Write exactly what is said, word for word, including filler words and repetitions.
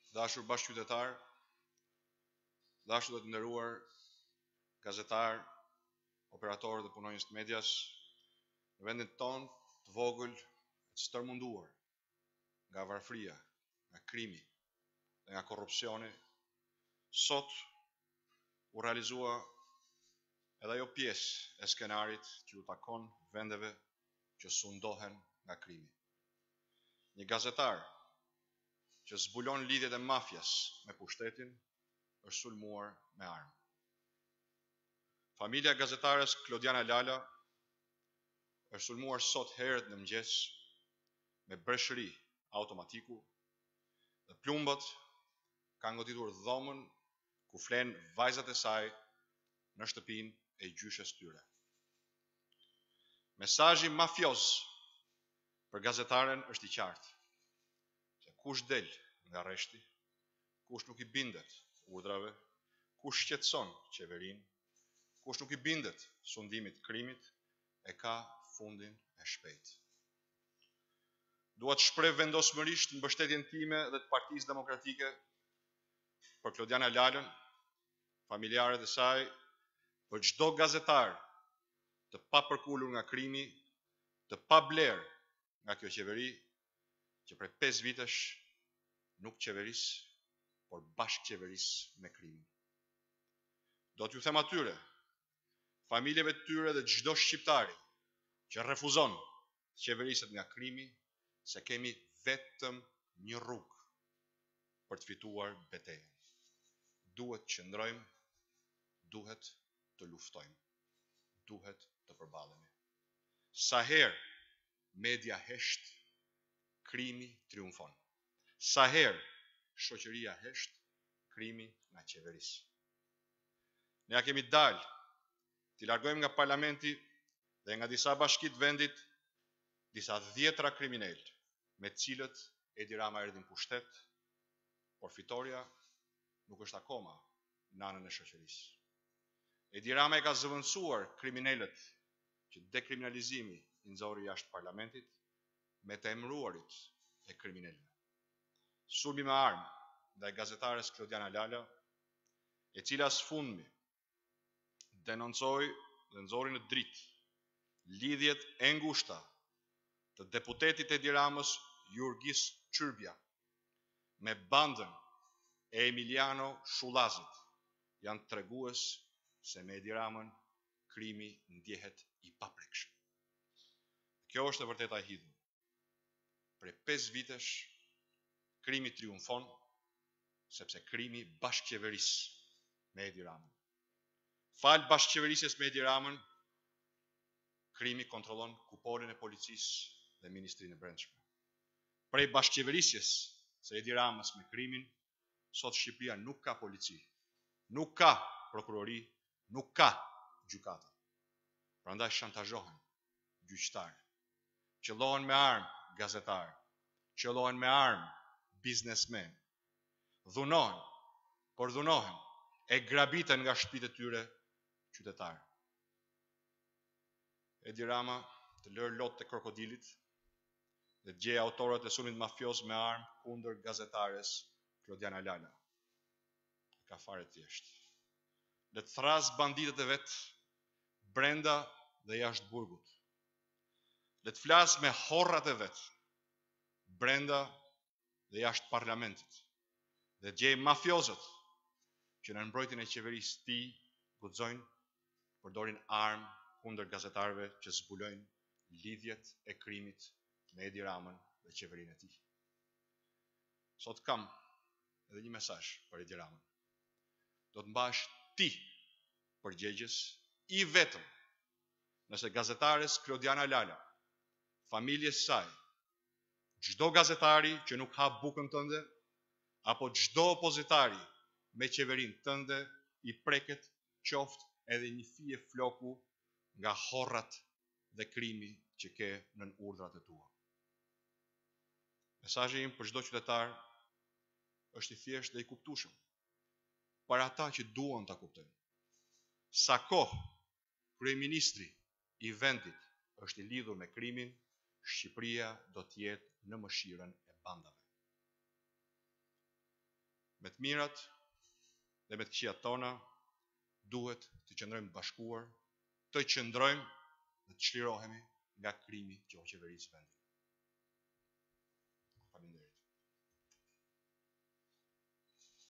Dashur bashkëqytetar, dashur të nderuar gazetar, operatorë dhe punonjës të medias, në vendin tonë të vogël, të stërmunduar nga varfëria, nga krimi dhe nga korrupsioni, sot u realizua edhe ajo pjesë e skenarit që u takon vendeve që sundohen nga krimi. Një gazetar që zbulon lidhjet e mafjas me pushtetin është sulmuar me armë. Familja e gazetares Klodiana Lala është sulmuar sot herët në mëngjes me breshëri automatiku dhe plumbat kanë goditur dhomën ku flen vajzat e saj në shtëpinë e gjyshes tyre. Mesazhi mafioz për gazetaren është i qartë, se kush del nga rreshti, kush nuk i bindet urdhrave, kush shqetëson qeverinë, kush nuk i bindet sundimit të krimit, e ka fundin e shpejtë. Dua të shpreh vendosmërisht mbështetjen time dhe të Partisë Demokratike për Klodiana Lalën, familjarët e saj, për çdo gazetar të papërkulur nga krimi, të pabler nga kjo qeveri, që prej pesë vitesh nuk qeveris, por bashkë qeveris me krimin. Do t'ju them atyre, familjeve të tyre dhe çdo shqiptari që refuzon të qeveriset nga krimi, se kemi vetëm një rrugë për të fituar betejën. Duhet të qëndrojmë, duhet të luftojmë, duhet të përballemi. Sa herë media hesht, krimi triumfon. Sa herë shoqëria hesht, krimi nga qeveris. Ne ja kemi dalë t'i largojmë nga parlamenti dhe nga disa bashkit vendit disa dhjetra kriminal me cilët Edi Rama erdhi në pushtet, por fitoria nuk është akoma në anën e shoqërisë. Edi Rama e ka zëvendësuar kriminalët që dekriminalizimi i nxorri jashtë parlamentit me të emëruarit e kriminalëve. Sulmi me armë ndaj gazetares Klodiana Lala, e cila së fundmi denoncoi dhe nxorri në dritë lidhjet e ngushta të deputetit Edi Ramës Jurgis Çyrbia me bandën e Emiliano Shullazit, janë tregues se me Edi Ramën krimi ndjehet i paprekshëm. Kjo është e vërteta e hidhur. Prej pesë vitesh krimi triumfon, sepse krimi bashkëqeveris me Edi Ramën. Fal bashkëqeverisjes me Edi Ramën, krimi kontrollon kuporin e policisë dhe Ministrinë e Brendshme. Prej bashkëqeverisjes së Edi Ramës me krimin, sot Shqipëria nuk ka polici, nuk ka prokurori, nuk ka gjykata. Prandaj shantazhohen gjyqtarë, qellohen me armë gazetarë, qellohen me armë biznesmen, dhunohen, por dhunohen, e grabiten nga shtëpitë e tyre qytetarë. Edi Rama të lërë lotë të krokodilit dhe të gjejë autorët e sulmit mafios me armë kundër gazetares Klodiana Lala. Ka fare thjesht. Le të thras banditët e vet brenda dhe jashtë burgut. Le të flas me horrat e vet brenda dhe jashtë parlamentit. Dhe gjej mafiozët që në mbrojtjen e qeverisë të tij guxojnë përdorin armë kundër gazetarëve që zbulojnë lidhjet e krimit me Edi Ramën dhe qeverinë e tij. Sot kam edhe një mesazh për Edi Ramën. Do të mbash ti përgjegjës i vetëm nëse gazetares Klodiana Lala, familjes saj, çdo gazetari që nuk ha bukën tënde, apo çdo opozitari me qeverinë tënde i preket qoftë edhe një fije floku nga horrat dhe krimi që ke nën urdhrat e tua. Mesazhi im për çdo qytetar është i thjeshtë dhe i kuptueshëm. Për ata që duan ta kuptojnë. Sa kohë kryeministri i vendit është i lidhur me krimin, Shqipëria do të jetë në mëshirën e bandave. me të mirat dhe me të këqijat tona, duhet të qëndrojmë bashkuar, të qëndrojmë dhe të çlirohemi nga krimi që o qeverisë vendit.